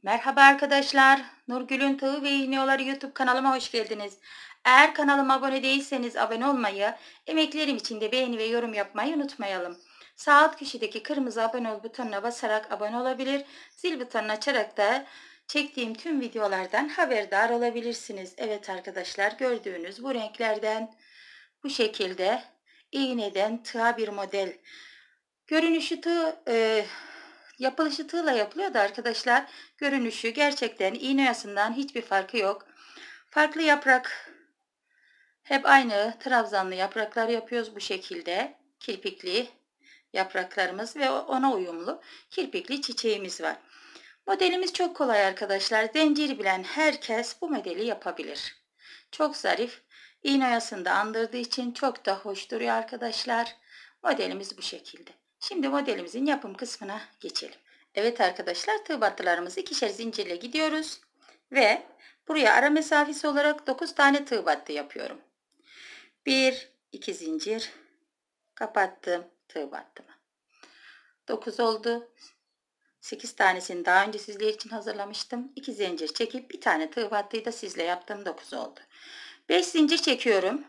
Merhaba arkadaşlar. Nurgül'ün Tığı ve İğneoları YouTube kanalıma hoş geldiniz. Eğer kanalıma abone değilseniz abone olmayı, emeklerim için de beğeni ve yorum yapmayı unutmayalım. Sağ alt köşedeki kırmızı abone ol butonuna basarak abone olabilir, zil butonunu açarak da çektiğim tüm videolardan haberdar olabilirsiniz. Evet arkadaşlar, gördüğünüz bu renklerden bu şekilde iğneden tığa bir model. Görünüşü yapılışı tığla yapılıyor da arkadaşlar, görünüşü gerçekten iğne oyasından hiçbir farkı yok. Farklı yaprak, hep aynı trabzanlı yapraklar yapıyoruz bu şekilde. Kirpikli yapraklarımız ve ona uyumlu kirpikli çiçeğimiz var. Modelimiz çok kolay arkadaşlar. Zinciri bilen herkes bu modeli yapabilir. Çok zarif. İğne oyasını andırdığı için çok da hoş duruyor arkadaşlar. Modelimiz bu şekilde. Şimdi modelimizin yapım kısmına geçelim. Evet arkadaşlar, tığ battılarımızı ikişer zincirle gidiyoruz. Ve buraya ara mesafesi olarak 9 tane tığ battı yapıyorum. 1, 2 zincir. Kapattım tığ battımı. 9 oldu. 8 tanesini daha önce sizler için hazırlamıştım. 2 zincir çekip bir tane tığ battıyı da sizle yaptım. 9 oldu. 5 zincir çekiyorum.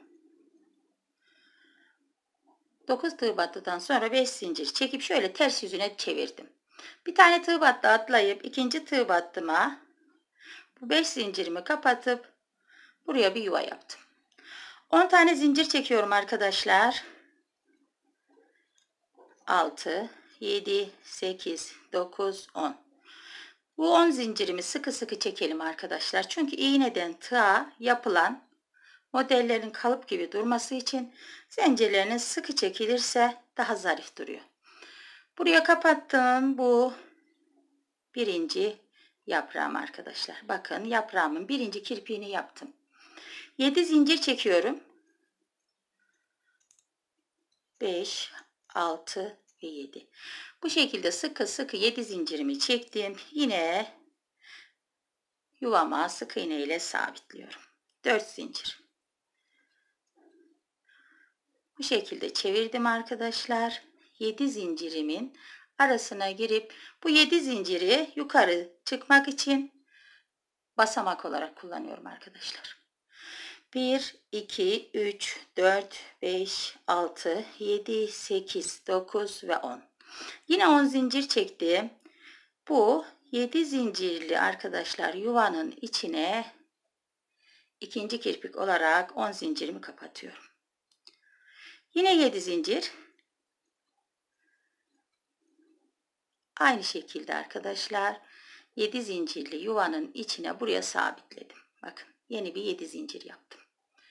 9 tığ battıdan sonra 5 zincir çekip şöyle ters yüzüne çevirdim. Bir tane tığ battı atlayıp ikinci tığ battıma bu 5 zincirimi kapatıp buraya bir yuva yaptım. 10 tane zincir çekiyorum arkadaşlar. 6, 7, 8, 9, 10. Bu 10 zincirimi sıkı sıkı çekelim arkadaşlar. Çünkü iğneden tığa yapılan modellerin kalıp gibi durması için zincirleriniz sıkı çekilirse daha zarif duruyor. Buraya kapattım. Bu birinci yaprağım arkadaşlar. Bakın, yaprağımın birinci kirpiğini yaptım. 7 zincir çekiyorum. 5, 6 ve 7. Bu şekilde sıkı sıkı 7 zincirimi çektim. Yine yuvama sık iğne ile sabitliyorum. 4 zincir. Bu şekilde çevirdim arkadaşlar. 7 zincirimin arasına girip bu 7 zinciri yukarı çıkmak için basamak olarak kullanıyorum arkadaşlar. 1, 2, 3, 4, 5, 6, 7, 8, 9 ve 10. Yine 10 zincir çektim. Bu 7 zincirli arkadaşlar yuvanın içine ikinci kirpik olarak 10 zincirimi kapatıyorum. Yine 7 zincir. Aynı şekilde arkadaşlar 7 zincirli yuvanın içine buraya sabitledim. Bakın, yeni bir 7 zincir yaptım.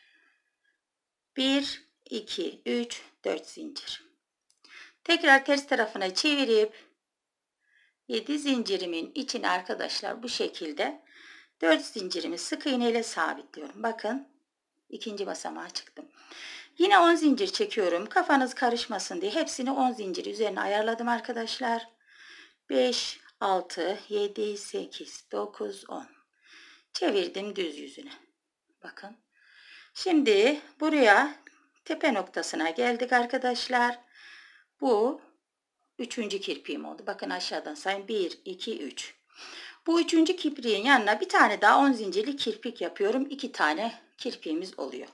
1, 2, 3, 4 zincir. Tekrar ters tarafına çevirip 7 zincirimin içine arkadaşlar bu şekilde 4 zincirimi sık iğne ile sabitliyorum. Bakın, ikinci basamağa çıktım. Yine 10 zincir çekiyorum. Kafanız karışmasın diye hepsini 10 zincir üzerine ayarladım arkadaşlar. 5, 6, 7, 8, 9, 10. Çevirdim düz yüzüne. Bakın. Şimdi buraya tepe noktasına geldik arkadaşlar. Bu üçüncü kirpiğim oldu. Bakın, aşağıdan sayın. 1, 2, 3. Bu üçüncü kirpiğin yanına bir tane daha 10 zincirli kirpik yapıyorum. 2 tane kirpiğimiz oluyor.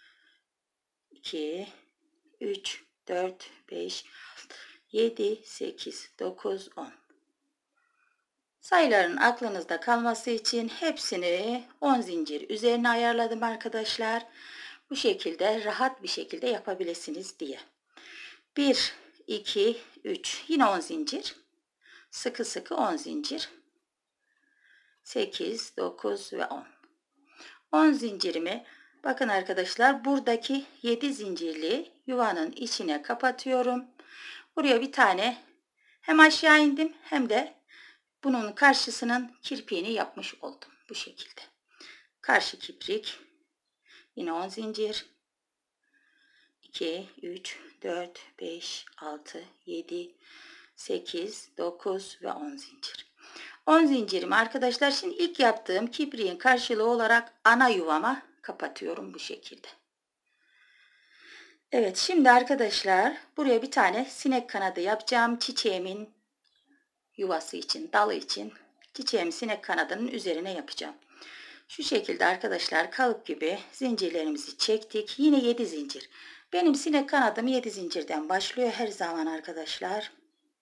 2, 3, 4, 5, 7, 8, 9, 10. Sayıların aklınızda kalması için hepsini 10 zincir üzerine ayarladım arkadaşlar. Bu şekilde rahat bir şekilde yapabilirsiniz diye. 1, 2, 3. Yine 10 zincir. Sıkı sıkı 10 zincir. 8, 9 ve 10. 10 zincirimi, bakın arkadaşlar, buradaki 7 zincirli yuvanın içine kapatıyorum. Buraya bir tane hem aşağı indim hem de bunun karşısının kirpiğini yapmış oldum. Bu şekilde. Karşı kirpik. Yine 10 zincir. 2, 3, 4, 5, 6, 7, 8, 9 ve 10 zincir. 10 zincirimi arkadaşlar şimdi ilk yaptığım kirpiğin karşılığı olarak ana yuvama kapatıyorum bu şekilde. Evet, şimdi arkadaşlar buraya bir tane sinek kanadı yapacağım. Çiçeğimin yuvası için, dalı için çiçeğimi sinek kanadının üzerine yapacağım. Şu şekilde arkadaşlar kalıp gibi zincirlerimizi çektik. Yine 7 zincir. Benim sinek kanadım 7 zincirden başlıyor her zaman arkadaşlar.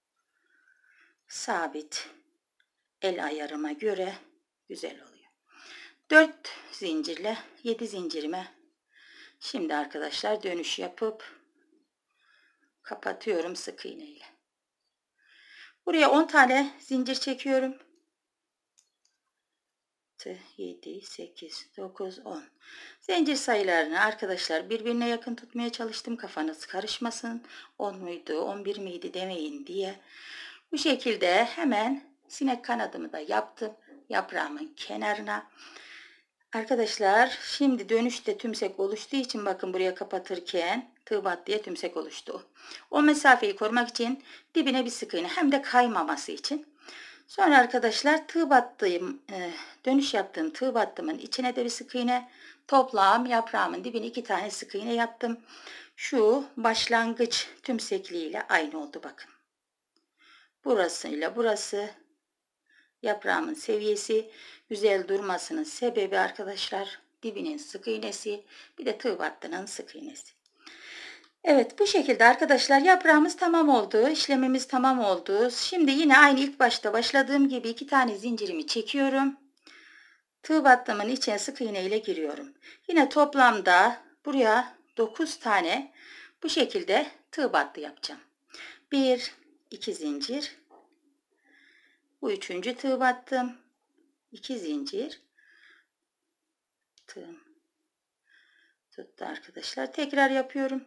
Sabit el ayarıma göre güzel oluyor. 4 zincirle 7 zincirime şimdi arkadaşlar dönüş yapıp kapatıyorum sık iğne ile. Buraya 10 tane zincir çekiyorum. 7, 8, 9, 10. Zincir sayılarını arkadaşlar birbirine yakın tutmaya çalıştım. Kafanız karışmasın. 10 muydu, 11 miydi demeyin diye. Bu şekilde hemen sinek kanadımı da yaptım. Yaprağımın kenarına. Arkadaşlar şimdi dönüşte tümsek oluştuğu için bakın buraya kapatırken tığ bat diye tümsek oluştu. O mesafeyi korumak için dibine bir sık iğne hem de kaymaması için. Sonra arkadaşlar tığ battığım dönüş yaptığım tığ battımın içine de bir sık iğne, toplam yaprağımın dibine 2 tane sık iğne yaptım. Şu başlangıç tümsekliğiyle aynı oldu bakın. Burasıyla burası yaprağımın seviyesi, güzel durmasının sebebi arkadaşlar dibinin sık iğnesi, bir de tığ battının sık iğnesi. Evet, bu şekilde arkadaşlar yaprağımız tamam oldu. İşlemimiz tamam oldu. Şimdi yine aynı ilk başta başladığım gibi 2 tane zincirimi çekiyorum. Tığ battımın içine sık iğne ile giriyorum. Yine toplamda buraya 9 tane bu şekilde tığ battı yapacağım. 1, 2 zincir. Bu üçüncü tığ battım. 2 zincir. Tığım tuttu arkadaşlar. Tekrar yapıyorum.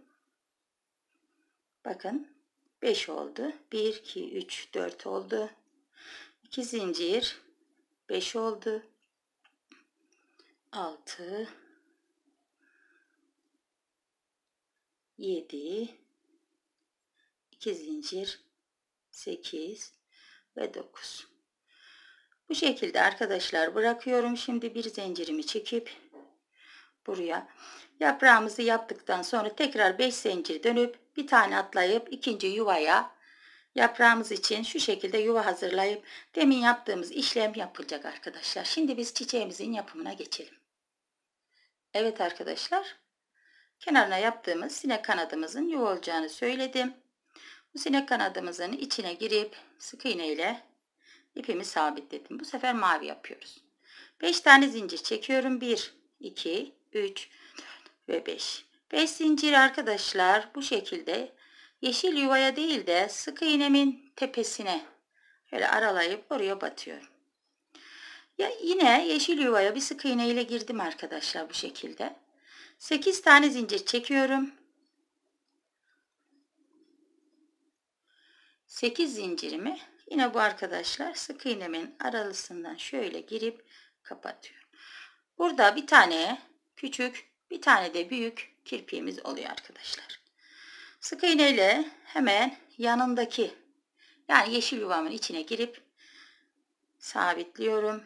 Bakın 5 oldu. 1, 2, 3, 4 oldu. 2 zincir. 5 oldu. 6, 7, 2 zincir, 8 ve 9. Bu şekilde arkadaşlar bırakıyorum. Şimdi bir zincirimi çekip buraya yaprağımızı yaptıktan sonra tekrar 5 zincir dönüp bir tane atlayıp ikinci yuvaya yaprağımız için şu şekilde yuva hazırlayıp demin yaptığımız işlem yapılacak arkadaşlar. Şimdi biz çiçeğimizin yapımına geçelim. Evet arkadaşlar, kenarına yaptığımız sinek kanadımızın yuva olacağını söyledim. Bu sinek kanadımızın içine girip sık iğne ile ipimi sabitledim. Bu sefer mavi yapıyoruz. 5 tane zincir çekiyorum. 1, 2, 3 ve 5. 5 zincir arkadaşlar bu şekilde yeşil yuvaya değil de sık iğnemin tepesine şöyle aralayıp oraya batıyorum. Ya yine yeşil yuvaya bir sık iğne ile girdim arkadaşlar bu şekilde. 8 tane zincir çekiyorum. 8 zincirimi yine bu arkadaşlar sık iğnemin aralısından şöyle girip kapatıyorum. Burada bir tane küçük, bir tane de büyük kirpiğimiz oluyor arkadaşlar. Sık iğne ile hemen yanındaki yani yeşil yuvamın içine girip sabitliyorum.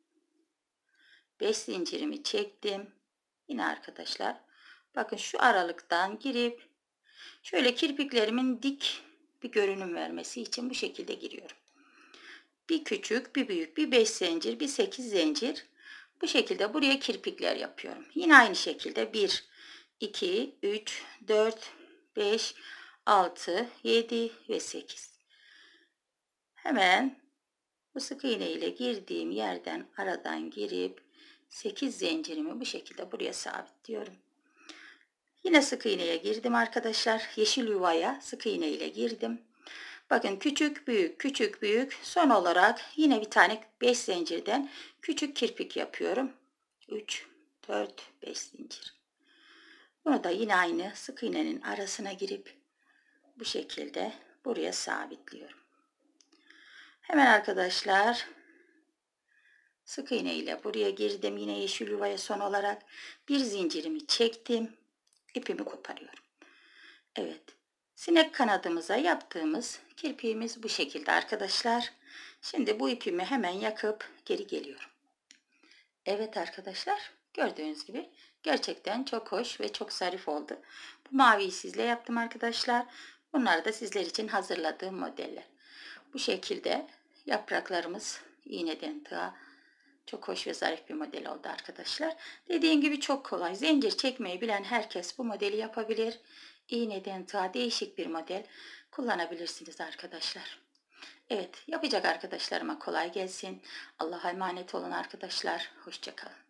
5 zincirimi çektim. Yine arkadaşlar bakın şu aralıktan girip şöyle kirpiklerimin dik bir görünüm vermesi için bu şekilde giriyorum. Bir küçük, bir büyük, bir 5 zincir, bir 8 zincir. Bu şekilde buraya kirpikler yapıyorum. Yine aynı şekilde 1, 2, 3, 4, 5, 6, 7 ve 8. Hemen bu sık iğne ile girdiğim yerden aradan girip 8 zincirimi bu şekilde buraya sabitliyorum. Yine sık iğneye girdim arkadaşlar. Yeşil yuvaya sık iğne ile girdim. Bakın küçük büyük küçük büyük son olarak yine bir tane 5 zincirden küçük kirpik yapıyorum. 3, 4, 5 zincir. Bunu da yine aynı sık iğnenin arasına girip bu şekilde buraya sabitliyorum. Hemen arkadaşlar sık iğne ile buraya girdim. Yine yeşil yuvaya son olarak bir zincirimi çektim. İpimi koparıyorum. Evet. Sinek kanadımıza yaptığımız kirpiğimiz bu şekilde arkadaşlar. Şimdi bu ipimi hemen yakıp geri geliyorum. Evet arkadaşlar, gördüğünüz gibi gerçekten çok hoş ve çok zarif oldu. Bu maviyi sizle yaptım arkadaşlar. Bunlar da sizler için hazırladığım modeller. Bu şekilde yapraklarımız İğneden tığa. Çok hoş ve zarif bir model oldu arkadaşlar. Dediğim gibi çok kolay. Zincir çekmeyi bilen herkes bu modeli yapabilir. İğneden tığa değişik bir model kullanabilirsiniz arkadaşlar. Evet, yapacak arkadaşlarıma kolay gelsin. Allah'a emanet olun arkadaşlar. Hoşça kalın.